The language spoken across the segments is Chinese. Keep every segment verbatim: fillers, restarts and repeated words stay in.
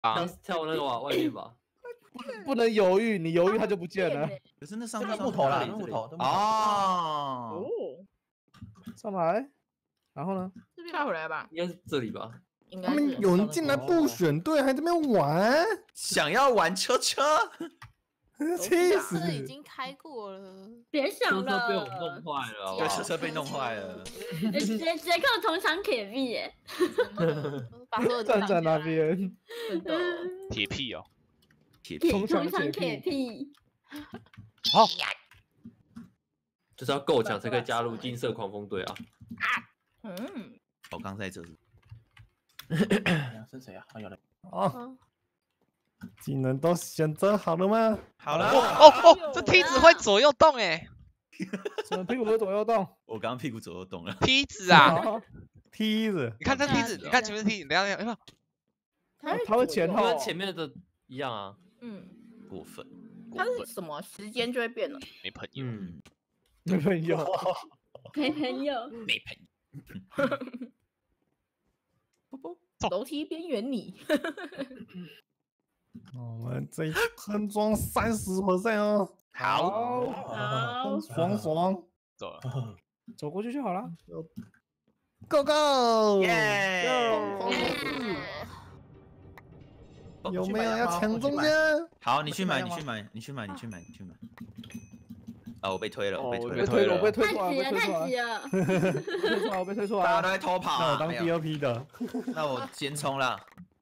跳跳那个往外面吧。 不能犹豫，你犹豫它就不见了。 可是那上面木头啦，木头。 哦。 上来，然后呢？ 跳回来吧， 应该是这里吧。 他们有人进来不选队，还这边玩， 想要玩车车， 气死！ 车已经开过了， 别想了， 车车被我弄坏了。 对，车车被弄坏了。 杰杰克同场铁壁耶， 站在那边。 铁屁哦， 铁屁， 同场铁壁。 好， 就是要够强才可以加入金色狂风队啊。 嗯， 我刚在这里。 是谁啊？有了。 哦，技能都选择好了吗？ 好了。 哦哦，这梯子会左右动哎。 什么屁股会左右动？ 我刚刚屁股左右动了。 梯子啊， 梯子， 你看这梯子，你看前面梯子，等下等下， 它它会前后， 跟前面的一样啊。 嗯， 过分。 它是什么？时间就会变了。 没朋友， 嗯， 没朋友， 没朋友， 没朋友。 楼梯边缘你。 我们这一喷装三十 percent 哦。 好， 好， 爽爽， 走了， 走过去就好了。 Go go！ 耶！ 有没有要抢中间？ 好，你去买，你去买，你去买，你去买，你去买。啊，我被推了，我被推了，被推了，我被推太出来， 急了，太急了， 推出来，我被推出来， 大家都在偷跑。 那我当第二批的。 那我先冲了。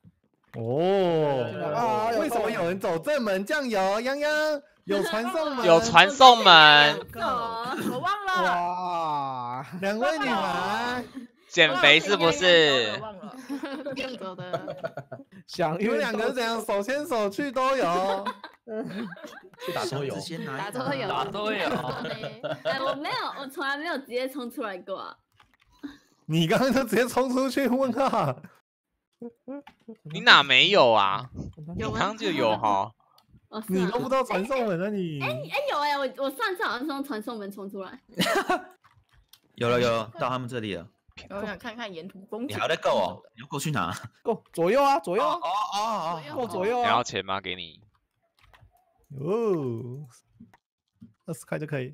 哦，为什么有人走正门？酱油，泱泱有传送门， 有传送门。 我忘了。 哇， 两位女孩， 减肥是不是？ 忘了。 用走的。 想你们两个是怎样手牵手去都有？ 去打桌游， 打桌游， 打桌游。 哎，我没有，我从来没有直接冲出来过。 你刚刚就直接冲出去问号。 你哪没有啊？你有刚刚就有哈。 你都不知道传送门啊你？ 哎哎有哎，我我上次好像是用传送门冲出来。 有了有了，到他们这里了。 我想看看沿途风景。 你还在够哦？你要过去哪？ 够左右啊，左右。 哦哦哦， 够左右你啊。 要钱吗？给你。 哦，二十块就可以。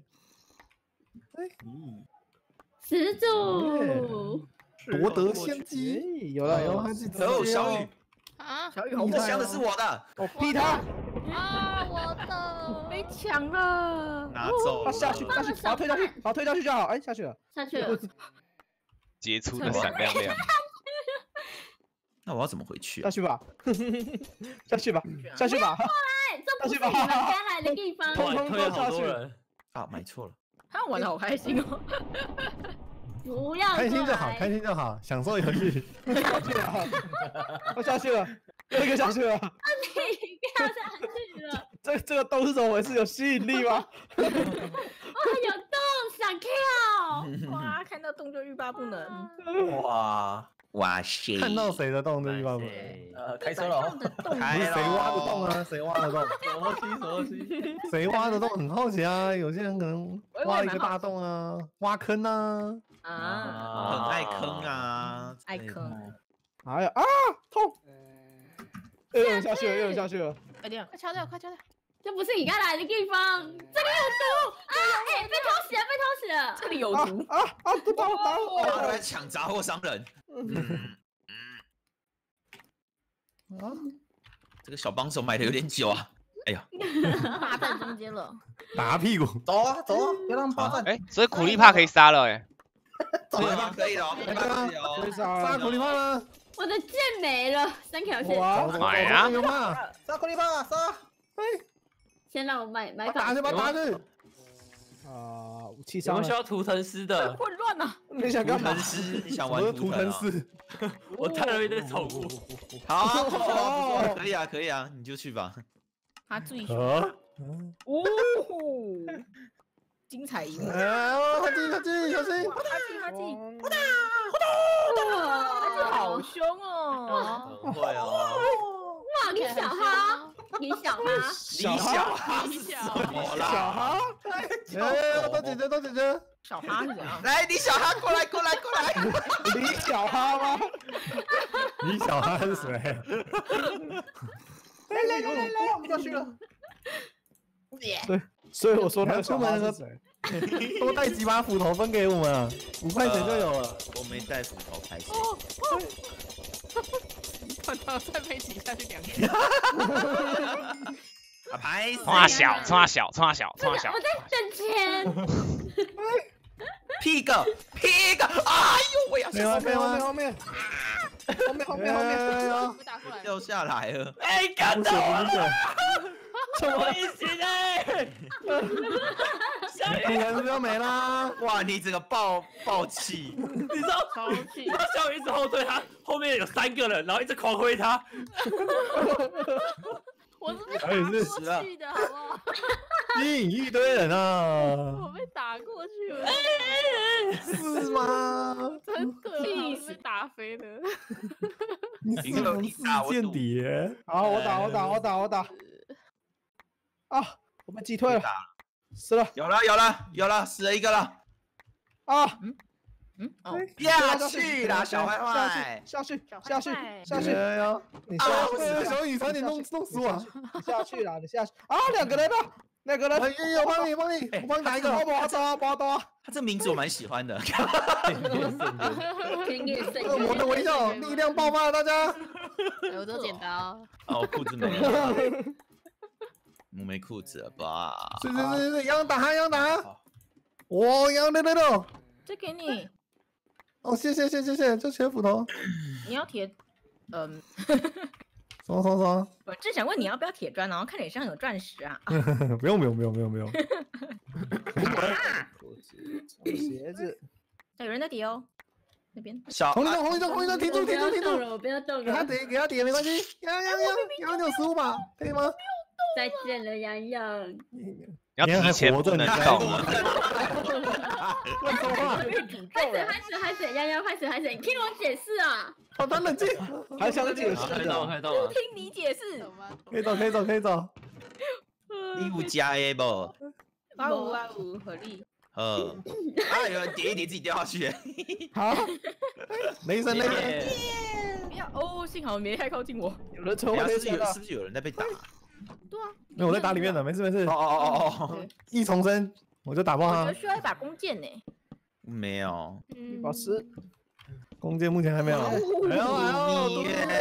始祖。 夺得先机， 有了有了， 走，小雨啊， 小雨红这箱子是我的， 我逼他啊，我的被抢了， 拿走， 他下去下去，把他推下去，把他推下去就好，哎，下去了， 下去了， 杰出的闪亮亮。 那我要怎么回去下去吧，下去吧，下去吧， 过来，这不是你们该来的地方， 通通都下去。 啊，买错了， 他玩的好开心哦。 不要开心就好，开心就好，享受游戏。 下去了，我下去了，又一个下去了。 你不要下去了。 这这个洞是怎么回事？有吸引力吗？ 哇，有洞，想跳！ 哇，看到洞就欲罢不能。 哇哇塞！ 看到谁的洞就欲罢不能。 呃，开车了哦。 不是谁挖的洞啊？谁挖的洞？ 什么东西？什么东西？ 谁挖的洞？很好奇啊。有些人可能挖一个大洞啊，挖坑啊。 啊， 很爱坑啊， 爱坑。 哎呀啊，痛！又有人下去了，又有人下去了。 快点， 快敲掉，快敲掉！ 这不是你该来的地方，这里有毒啊！哎，被偷袭了，被偷袭了！ 这里有毒啊啊！都打我打我！ 大家都在抢杂货商人。 啊， 这个小帮手买的有点久啊。哎呀， 霸占中间了， 打屁股， 走啊走啊，别让霸占。 哎，所以苦力怕可以杀了哎。 可以吗？可以了，可以可以了。 杀杀苦力怕吗？ 我的剑没了，三条线。 哇， 买啊！ 有吗？ 杀苦力怕，杀！ 哎， 先让我买买把打去，把打去。 啊，武器伤了我们需。要图腾师的。 混乱呐。 你想干嘛图腾？师，你想玩我是图腾啊？ 师。 我带了一堆宠物。 好，不错，可以啊，可以啊，你就去吧。 他注意啊！ 哦，精彩一幕！ 哎，他进，他进，小心！ 他进，他进， 我打他进好凶哦！ 很会哦。 哇，你小哈，你小哈， 小李小哈， 哈是什么小啦？ 哈， 哎，都姐姐，都姐姐。 小哈是怎样？ 来，李小哈过来，过来，过来。 李小哈吗？ 你小汗水。 来来来来来，我们过去了。 对，所以我说那个小出门那个花是谁？ 多带几把斧头分给我们啊，五块钱就有了。 我没带斧头拍摄。 看到再被挤下去两个。 啊，拍冲他小，冲他小，冲他小，冲他小。 我在挣钱。 屁个屁个！哎呦，我要没有后面后面后面后面后面后面被打过来。 掉下来了。 哎，干不是不是， 我一起嘞！ 你人就没啦。 哇，你这个爆爆气！ 你知道超气你知道小雨一直后退他，后面有三个人，然后一直狂挥他。 我是被打而且是过去的，好不好？ 吸引一堆人我啊， 被打过去了， 是吗？ 真的，我被打飞了。 你是不是间谍？ 好，我打我打我打我打。啊，我被击退了，死了有了有了有了，死了一个了。 啊！ 嗯哦， 下去啦，小坏坏！ 下去小坏下去坏下去， 哎呀， 你下啊！ 去， 小雨差点弄弄死我。 你下去啦，你下去啊！两个人了，两个人， 哎呀，我帮你，帮你，我帮你打一个。 我我刀我刀， 他这名字我蛮喜欢的。 天也圣恶魔的微笑，力量爆发了，大家。 我都剪刀。 哦，我裤子没了，我没裤子了吧？ 是是是是，杨打他，杨打他。我杨六六六。 这给你， 哦，谢谢谢谢谢谢，就缺斧头。 你要铁，嗯， 爽爽爽！ 我正想问你要不要铁砖，然后看脸上有钻石啊。 不用不用不用不用不用。 鞋子， 有人在叠哦，那边。 小红绿灯红绿灯红绿灯，停住停住停住！ 我不要动给他了， 叠给他叠没关系。杨杨杨杨有十五把，可以吗？ 再见了，洋洋。 要提前不能动了。 乱说话！ 拍水拍水拍水，洋洋拍水拍水，你听我解释啊！ 好，他冷静。 还想解释开到的， 开到了。 听你解释。 可以走可以走可以走。 礼物加 A 不？ 哇呜哇呜，合力。 呃，啊，有人叠一叠自己掉下去。 好， 雷神雷神， 不要哦，幸好没太靠近我。 有人从我哎呀是不是有那边了是，不是有人在被打？ 对啊， 没有我在打里面的，没事没事哦。哦哦哦哦， 一重生我就打爆他我觉得。需要一把弓箭呢。 没有。 嗯宝石， 弓箭目前还没有。哎呦哎呦，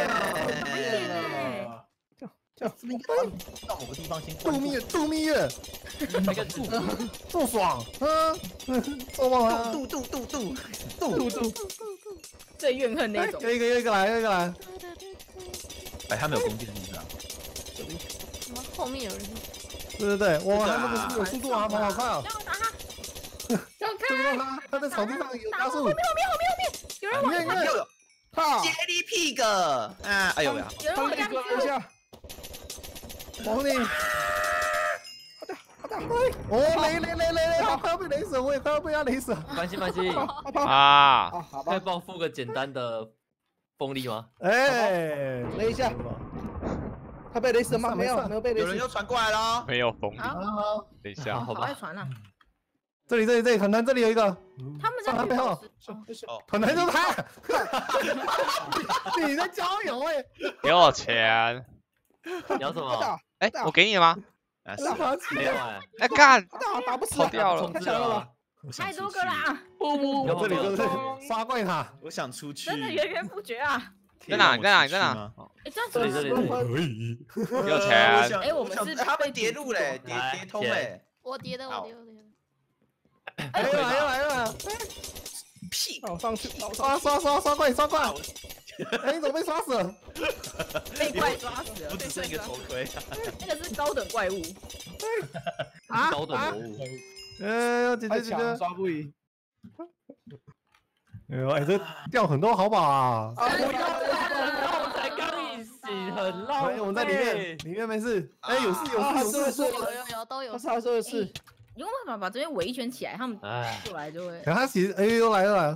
这是不是应该到某个地方先度蜜月度蜜月， 那个柱这么爽，嗯，做梦啊！ 度度度度度度， 最怨恨那种。 有一个有一个来有一个来， 哎，他没有弓箭是不是啊？ 什么后面有人？ 对对对，哇，他那个是有速度啊，跑好快哦！ 让我打他。 这个他他在草地上有加速， 后面后面后面后面，有人往你看你看， 哈， 杰利 pig 啊！哎呦呀！ 有人帮你往下面割一下， 王你， 好的好的， 哦雷雷雷雷雷，我快要被雷死，我也快要被他雷死了。 关系关系， 好跑， 啊， 好好吧， 可以帮我付个简单的锋利吗？ 哎， 雷一下，他被雷死了吗？没有没事没有被雷死有人，又传过来了。 没有风力。 好， 好， 等一下， 好吧， 好爱传啊。 这里这里这里，团团这里有一个， 他们在上他背后， 就是团团就是他，你在郊游哎， 给我钱。 你要什么？ 打哎，我给你了吗？ 啊， 打他起没有哎， 哎，干， 打打不死跑掉了太强了吧？ 太多个啦， 有这里就是刷怪塔， 我想出去。 真的源源不绝啊。 在哪？你在哪？你在哪？ 哎，这样这里这里这里， 可以， 给我钱。 哎我们是他们叠路嘞，叠来叠通嘞。 我叠的，我叠的，我叠的。 来了来了来了， 屁！ 我上去，我刷刷刷刷怪刷怪，哎，你怎么被刷死了？ 被怪抓死了， 不只剩一个头盔。 那个是高等怪物。 啊高等魔物。 哎，姐太姐姐姐， 强抓不赢。 哎呦，哎，这掉很多好宝啊！ 啊！ 我才刚一醒，很浪哎，我们在里面，里面没事。哎，有事有事有事。 是有有有都有他。是他说的是， 你用办法把这边围一圈起来，他们哎， 过来就会。 可他其实，哎，又来了来了，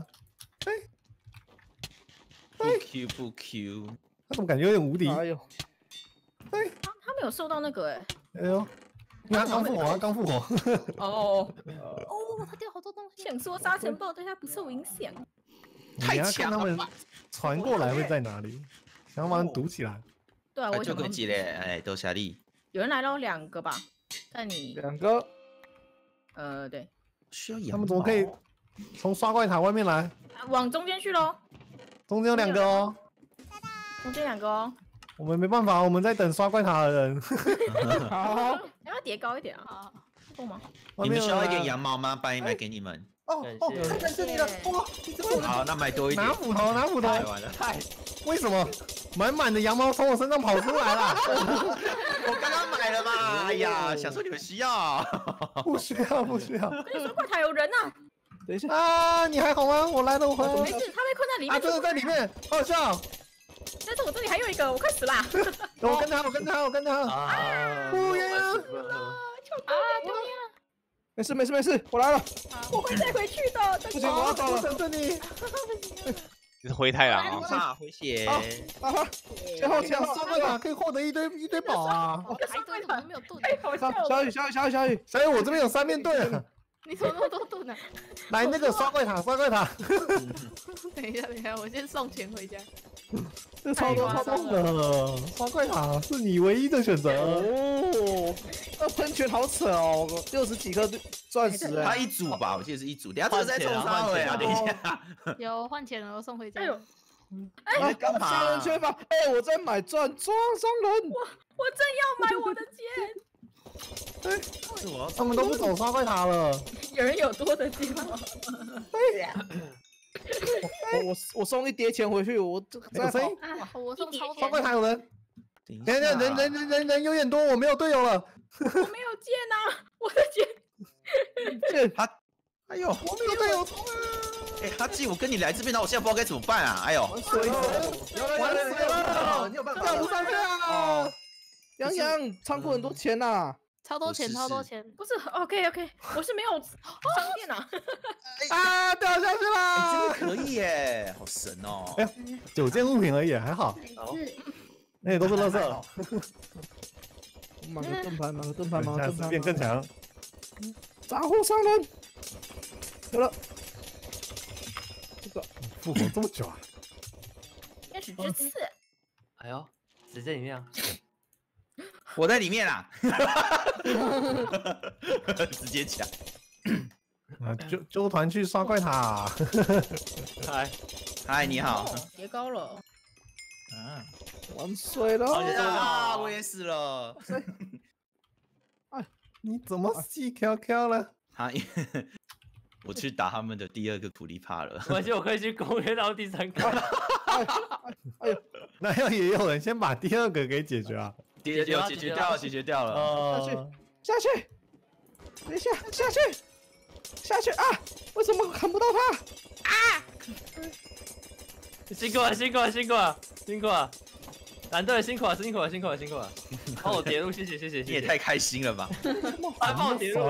不 Q 不 Q， 他怎么感觉有点无敌？ 哎呦， 他他没有受到那个哎。 哎呦，因为他刚复活，他刚复活。 哦， 哦，他掉好多东西。 想说沙尘暴对他不受影响。 你要看他们传过来会在哪里，想要把他们堵起来。 对啊，我想就个几嘞，哎，都下力。 有人来了，两个吧？但你两个， 呃，对， 需要他们怎么可以从刷怪塔外面来？ 往中间去喽。 中间有两个哦， 中间两个哦。 我们没办法，我们在等刷怪塔的人。 好， 要不要叠高一点啊？够吗？ 你们需要一点羊毛吗？搬一买给你们。 哦哦，太感谢你了！哇，你这么好，那买多一点。 拿斧头，拿斧头。 完了， 为什么满满的羊毛从我身上跑出来了？ 我刚刚买了嘛。哎呀，想说你们需要。 不需要，不需要。 跟你说，怪塔有人呐！ 等一下啊，你还好吗？我来了，我回来了。 没事，他被困在里面。 啊，真的在里面，好笑。 但是我这里还有一个，我快死啦！ 我跟他，我跟他，我跟他。 啊！ 不要！ 啊，救命啊！ 没事没事没事，我来了。 我会再回去的。 不行，我要走了。 等着你。 你是灰太狼啊！ 啊，回血。 啊哈！前后前后， 刷怪塔可以获得一堆一堆宝啊！ 还一堆怎么没有盾？ 太好笑了。 小雨小雨小雨小雨， 所以我这边有三面盾。 你怎么那么多盾呢？ 来，那个刷怪塔，刷怪塔。 等一下，等一下，我先送钱回家。 这超多超多的刷怪塔是你唯一的选择哦。那喷泉好扯哦，六十几颗钻石哎。 他一组吧，我记得是一组。等下这是在冲杀回啊，等一下。 有换钱了，我送回家。 哎呦， 你在干嘛？ 杀人缺乏，哎，我在买钻装商人。 我我正要买我的剑。 是我要他们都不走刷怪塔了。 有人有多的剑吗？ 对呀。我我我送一叠钱回去，我这有声音。 我送超刷怪塔有人。 等等等，人人人人人有点多，我没有队友了。 我没有剑呐，我的剑。 剑他，哎呦， 我没有队友冲啊！ 哎，哈基，我跟你来这边，那我现在不知道该怎么办啊！哎呦， 玩水完水了，你有办法？ 干不上去啊！ 洋洋，仓库很多钱呐。 超多钱， 不是超多钱。 不是 OK OK， 我是没有商店啊。 啊，掉下去哎， 了！ 这个可以耶，好神哦！ 哎呀，九件物品而已，还好。那些都是垃圾。 买个盾牌，买个盾牌，买个下次盾牌。 变更强。 杂货商人。有了。这个复活这么久啊！ 天使之刺。 哎呦，直接里面啊！ 我在里面啦，直接抢。 啊，纠纠团去刷怪塔。 嗨， 嗨，你好。 叠高了。 啊， 玩水了。 啊，我也死了。 你怎么细飘飘了？ 啊，我去打他们的第二个苦力怕了。 我记得我可以去攻略到第三个。 哎呦， 那要也有人先把第二个给解决啊。 解决解决掉了，解决掉了。 呃， 下去，等一下，下去，下去啊！为什么看不到他？啊！ 辛苦了，辛苦了，辛苦了，辛苦了！蓝队辛苦了，辛苦了，辛苦了，辛苦了！帮我叠入，谢谢，谢谢，谢谢。 你也太开心了吧！ 还帮我叠入。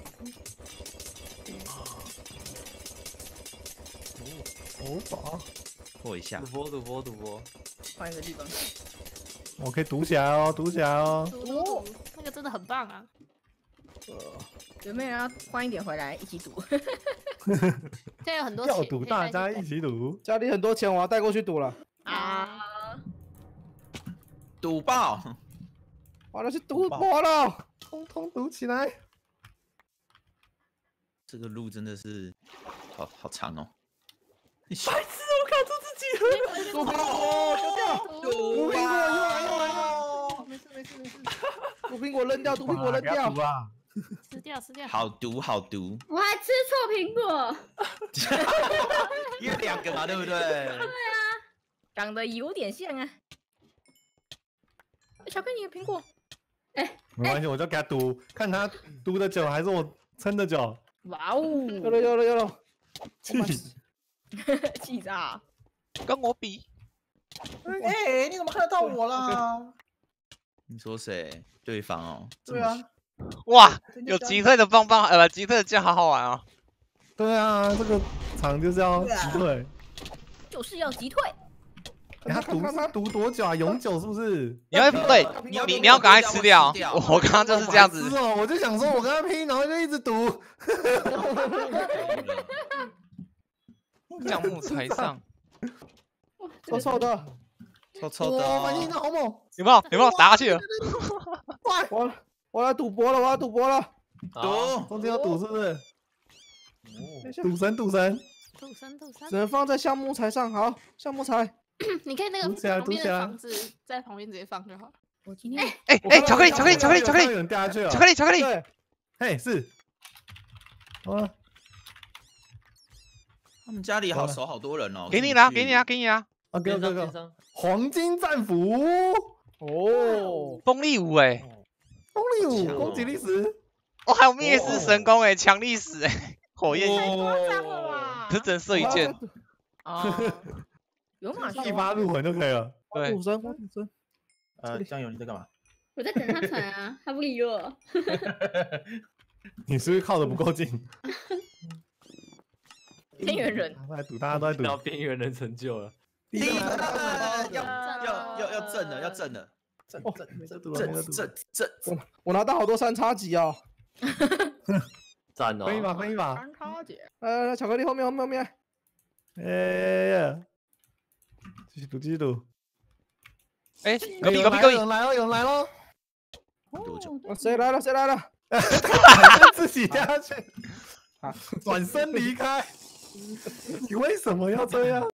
头发， 破一下赌。博，赌博，赌博。 换一个地方。 我可以堵起来哦，堵起来哦。 赌赌赌，那个真的很棒啊！ 有没有人要换一点回来一起赌？ 现在有很多钱要赌大家一起赌。 家里很多钱，我要带过去赌了。 啊！ 赌爆！ 完了，去赌博了， 通通赌起来。 这个路真的是好好长哦。 白痴，我卡住自己了。 赌苹果丢掉，赌苹果又来又来了。 没事没事没事， 赌苹果扔掉，赌苹果扔掉。 啊！ 吃掉吃掉。 好毒好毒， 我还吃错苹果。 因为两个嘛，对不对？ 长得有点像啊。小贝，你的苹果。 没关系，我就给他赌，看他赌的久还是我撑的久。 哇哦！ 有了有了有了， 气气炸！ 跟我比。 哎，你怎么看得到我啦？ 你说谁？对方哦。 对啊。 哇，有击退的棒棒，呃，击退的剑好好玩哦。 对啊，这个场就是要击退。 就是要击退。 哎他赌是赌多久啊？永久是不是？ 你要对，你你要赶快吃掉。我刚刚就是这样子。 是哦，我就想说，我跟他拼，然后就一直赌。 橡木才上， 臭臭的， 臭臭的哇，反应哦。 的好猛！ 有没有？有没有打下去了？ 我我要赌博了，我要赌博了。 好赌， 中间有赌是不是？ 等一下， 赌神，赌神！ 土生土生只，能放在橡木材上。好，橡木材。 你可以那个读起来旁边读起来的房子在旁边直接放就好了。 我今天哎哎，巧克力，巧克力，巧克力，巧克力， 有人掉下去了。 巧克力，巧克力， 对， 嘿，是。好了， 他们家里好熟好多人哦。 给你啦，给你啦，给你啦！ 啊，给我，给我，给我。 边上边上， 黄金战斧， 哦， 风力舞哎， 风力强哦五，攻击历史。 哦，还有灭世神功哎，强力士哎，火焰太夸张哦了吧！ 可是只能射一箭。 哦，有马一发入魂就可以了。 对赌神，我赌神。 呃，酱油你在干嘛？ 我在等他传啊，他不理我。 你是不是靠的不够近？ 边缘人， 大家都在赌，大家都在赌。 到边缘人成就了。 第一个要赞要要要正了，要正了， 正哦没得正赌了，没得赌了。 正正。 我我拿到好多三叉戟哦。 赞哦！ 分一把，分一把。 三叉姐， 来来来，巧克力后面后面后面。 哎呀，继续赌，继续赌。 哎，隔哎壁隔壁隔壁有人，来了，有人来了。 多久？ 哦谁来了？谁来了？ 自己掉下去，转身离开。你为什么要这样？